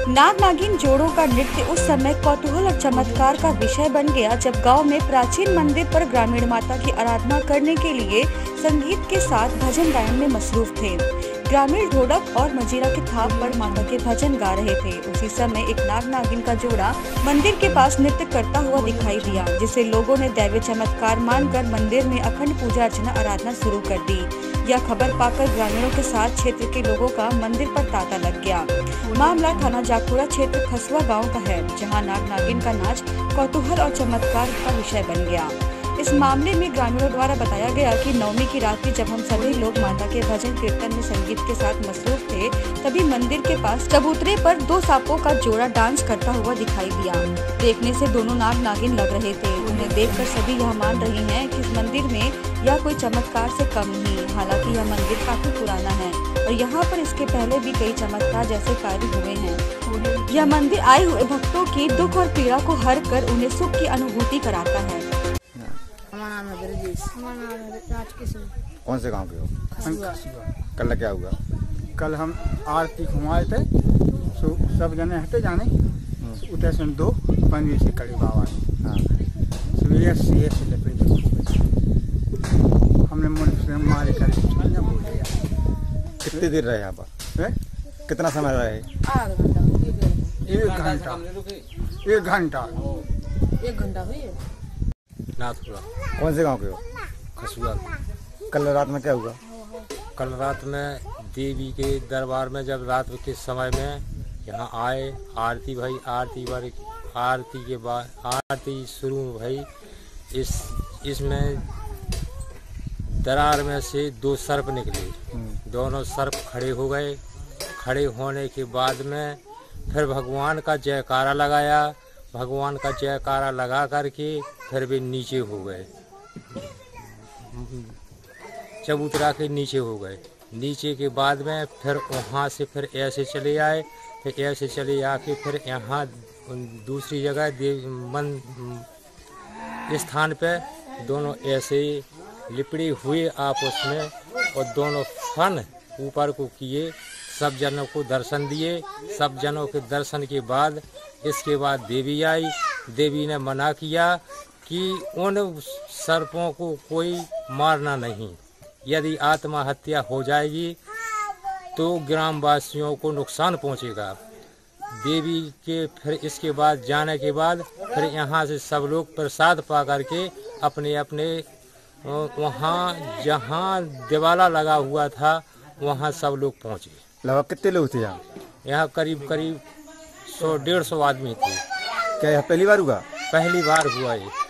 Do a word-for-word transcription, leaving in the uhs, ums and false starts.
नाग नागिन जोड़ों का नृत्य उस समय कौतूहल और चमत्कार का विषय बन गया जब गांव में प्राचीन मंदिर पर ग्रामीण माता की आराधना करने के लिए संगीत के साथ भजन गायन में मसरूफ थे। ग्रामीण ढोलक और मजीरा के थाप पर माता के भजन गा रहे थे। उसी समय एक नाग नागिन का जोड़ा मंदिर के पास नृत्य करता हुआ दिखाई दिया, जिसे लोगों ने दैवीय चमत्कार मानकर मंदिर में अखंड पूजा अर्चना आराधना शुरू कर दी। यह खबर पाकर ग्रामीणों के साथ क्षेत्र के लोगों का मंदिर पर तांता लग गया। मामला थाना जाखपुरा क्षेत्र खसुआ गांव का है, जहां नाग नागिन का नाच कौतूहल और चमत्कार का विषय बन गया। इस मामले में ग्रामीणों द्वारा बताया गया कि नवमी की रात्रि जब हम सभी लोग माता के भजन कीर्तन में संगीत के साथ मसरूफ थे, तभी मंदिर के पास चबूतरे पर दो सांपों का जोड़ा डांस करता हुआ दिखाई दिया। देखने से दोनों नाग नागिन लग रहे थे। उन्हें देखकर सभी यह मान रही हैं कि इस मंदिर में यह कोई चमत्कार से कम नहीं। हालांकि यह मंदिर काफी पुराना है और यहाँ पर इसके पहले भी कई चमत्कार जैसे कार्य हुए हैं। यह मंदिर आए हुए भक्तों की दुख और पीड़ा को हर कर उन्हें सुख की अनुभूति कराता है। हमारा नाम है ब्रजेश। हमारा नाम है राजकिशन। कौन से गांव के हो? कल क्या हुआ? कल हम आरती घुमाए थे, सो सब जने हटे जाने उधर से दो पंद्रह से कड़ी बाबा सवेरे से से लपेटे हमने मन से मारे कर बोले। कितनी देर रहे यहाँ पर? कितना समय रहे? एक घंटा एक घंटा एक घंटा हुई है। नाथपुरा। कौन से गांव के हो? खसुआ। कल रात में क्या हुआ? कल रात में देवी के दरबार में जब रात के समय में यहाँ आए, आरती भाई आरती बार आरती के बाद आरती शुरू भाई, इस इसमें दरार में से दो सर्प निकले। दोनों सर्प खड़े हो गए। खड़े होने के बाद में फिर भगवान का जयकारा लगाया। भगवान का जयकारा लगा करके फिर वे नीचे हो गए, चबूतरा के नीचे हो गए। नीचे के बाद में फिर वहाँ से फिर ऐसे चले आए, फिर ऐसे चले आके फिर यहाँ दूसरी जगह देव मन स्थान पे दोनों ऐसे लिपड़े हुए आपस में और दोनों फन ऊपर को किए। सब जनों को दर्शन दिए। सब जनों के दर्शन के बाद इसके बाद देवी आई। देवी ने मना किया कि उन सर्पों को कोई मारना नहीं। यदि आत्महत्या हो जाएगी तो ग्रामवासियों को नुकसान पहुंचेगा। देवी के फिर इसके बाद जाने के बाद फिर यहाँ से सब लोग प्रसाद पा करके अपने अपने वहाँ जहाँ दिवाला लगा हुआ था वहाँ सब लोग पहुँचे। लगभग कितने लोग थे यहाँ? यहाँ करीब करीब सौ डेढ़ सौ आदमी थे। क्या यह पहली बार हुआ? पहली बार हुआ ये।